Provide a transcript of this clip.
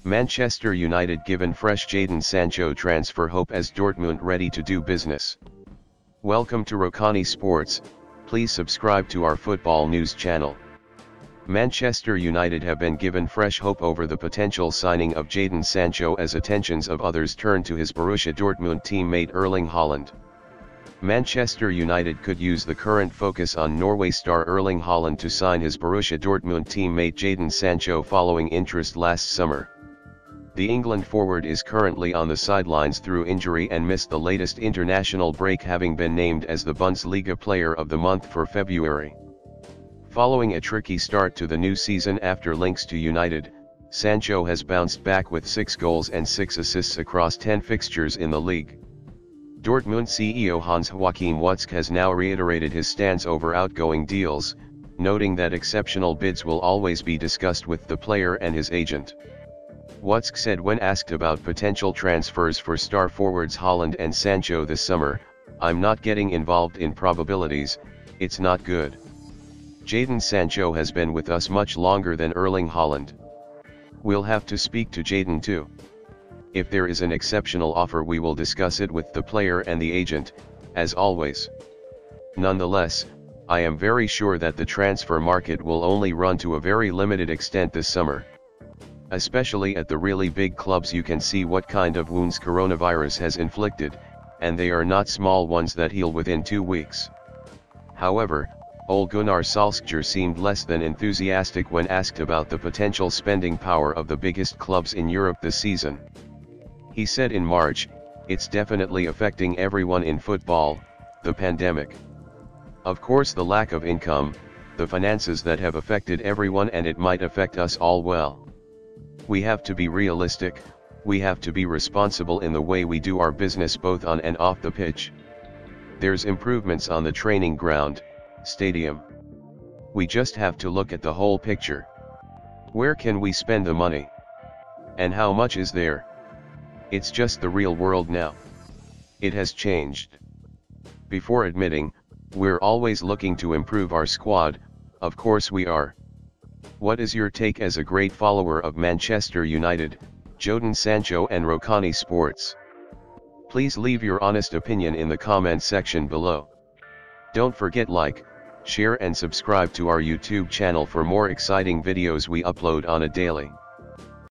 Manchester United given fresh Jadon Sancho transfer hope as Dortmund ready to do business. Welcome to Roccani Sports, please subscribe to our football news channel. Manchester United have been given fresh hope over the potential signing of Jadon Sancho as attentions of others turn to his Borussia Dortmund teammate Erling Haaland. Manchester United could use the current focus on Norway star Erling Haaland to sign his Borussia Dortmund teammate Jadon Sancho following interest last summer. The England forward is currently on the sidelines through injury and missed the latest international break, having been named as the Bundesliga Player of the Month for February. Following a tricky start to the new season after links to United, Sancho has bounced back with 6 goals and 6 assists across 10 fixtures in the league. Dortmund CEO Hans-Joachim Watzke has now reiterated his stance over outgoing deals, noting that exceptional bids will always be discussed with the player and his agent. Watzke said when asked about potential transfers for star forwards Haaland and Sancho this summer, "I'm not getting involved in probabilities, it's not good. Jadon Sancho has been with us much longer than Erling Haaland. We'll have to speak to Jadon too. If there is an exceptional offer we will discuss it with the player and the agent, as always. Nonetheless, I am very sure that the transfer market will only run to a very limited extent this summer. Especially at the really big clubs you can see what kind of wounds coronavirus has inflicted, and they are not small ones that heal within 2 weeks." However, Ole Gunnar Solskjaer seemed less than enthusiastic when asked about the potential spending power of the biggest clubs in Europe this season. He said in March, "It's definitely affecting everyone in football, the pandemic. Of course the lack of income, the finances that have affected everyone, and it might affect us all well. We have to be realistic, we have to be responsible in the way we do our business both on and off the pitch. There's improvements on the training ground, stadium. We just have to look at the whole picture. Where can we spend the money? And how much is there? It's just the real world now. It has changed. Before admitting, we're always looking to improve our squad, of course we are. What is your take as a great follower of Manchester United, Jadon Sancho and Roccani Sports? Please leave your honest opinion in the comment section below. Don't forget like, share and subscribe to our YouTube channel for more exciting videos we upload on a daily.